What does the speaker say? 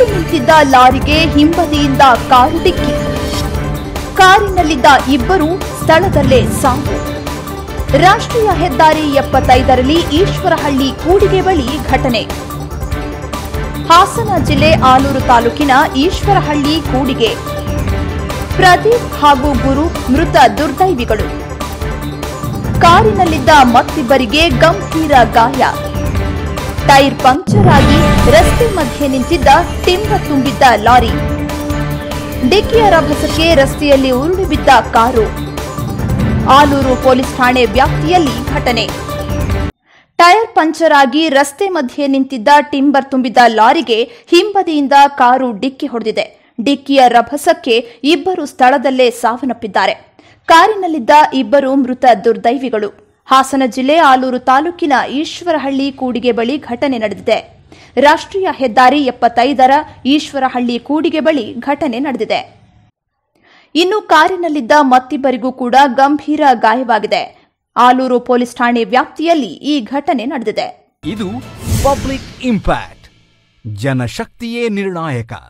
ಅಡ್ಡು ನಿಂತಿದ್ದ ಲಾರಿಗೆ ಹಿಂಬದಿಯಿಂದ ಕಾರು ಡಿಕ್ಕಿ. ಕಾರಿನಲ್ಲಿದ್ದ ಇಬ್ಬರು ಸ್ಥಳದಲ್ಲೇ ಸಾವು. ರಾಷ್ಟ್ರೀಯ ಹೆದ್ದಾರಿ 75ರಲ್ಲಿ ಈಶ್ವರಹಳ್ಳಿ ಕೂಡಿಗೆ ಬಳಿ ಘಟನೆ. ಹಾಸನ ಜಿಲ್ಲೆ ಆಲೂರು ತಾಲೂಕಿನ ಈಶ್ವರಹಳ್ಳಿ ಕೂಡಿಗೆ. ಪ್ರದೀಪ್ ಹಾಗೂ ಗುರು ಮೃತ ದುರ್ದೈವಿಗಳು. ಕಾರಿನಲ್ಲಿದ್ದ ಮತ್ತಿಬ್ಬರಿಗೆ ಗಂಭೀರ ಗಾಯ. ಟೈರ್ ಪಂಕ್ಚರ್ ಆಗಿ ರಸ್ತೆ ಮಧ್ಯೆ ನಿಂತಿದ್ದ ಟಿಂಬರ್ ತುಂಬಿದ್ದ ಲಾರಿ. ಡಿಕ್ಕಿಯ ರಭಸಕ್ಕೆ ರಸ್ತೆಯಲ್ಲಿ ಉರುಳಿ ಬಿದ್ದ ಕಾರು. ಆಲೂರು ಪೊಲೀಸ್ ಠಾಣೆ ವ್ಯಾಪ್ತಿಯಲ್ಲಿ ಘಟನೆ. ಟೈರ್ ಪಂಕ್ಚರ್ ಆಗಿ ರಸ್ತೆ ಮಧ್ಯೆ ನಿಂತಿದ್ದ ಟಿಂಬರ್ ತುಂಬಿದ್ದ ಲಾರಿಗೆ ಹಿಂಬದಿಯಿಂದ ಕಾರು ಡಿಕ್ಕಿ ಹೊಡೆದಿದೆ. ಡಿಕ್ಕಿಯ ರಭಸಕ್ಕೆ ಇಬ್ಬರು ಸ್ಥಳದಲ್ಲೇ ಸಾವನ್ನಪ್ಪಿದ್ದಾರೆ. ಕಾರಿನಲ್ಲಿದ್ದ ಇಬ್ಬರು ಮೃತ ದುರ್ದೈವಿಗಳು. ಹಾಸನ ಜಿಲ್ಲೆ ಆಲೂರು ತಾಲೂಕಿನ ಈಶ್ವರಹಳ್ಳಿ ಕೂಡಿಗೆ ಬಳಿ ಘಟನೆ ನಡೆದಿದೆ. ರಾಷ್ಟ್ರೀಯ ಹೆದ್ದಾರಿ 75ರ ಈಶ್ವರಹಳ್ಳಿ ಕೂಡಿಗೆ ಬಳಿ ಘಟನೆ ನಡೆದಿದೆ. ಇನ್ನು ಕಾರಿನಲ್ಲಿದ್ದ ಮತ್ತಿಬ್ಬರಿಗೂ ಕೂಡ ಗಂಭೀರ ಗಾಯವಾಗಿದೆ. ಆಲೂರು ಪೊಲೀಸ್ ಠಾಣೆ ವ್ಯಾಪ್ತಿಯಲ್ಲಿ ಈ ಘಟನೆ ನಡೆದಿದೆ. ಇದು ಪಬ್ಲಿಕ್ ಇಂಪ್ಯಾಕ್ಟ್. ಜನಶಕ್ತಿಯೇ ನಿರ್ಣಾಯಕ.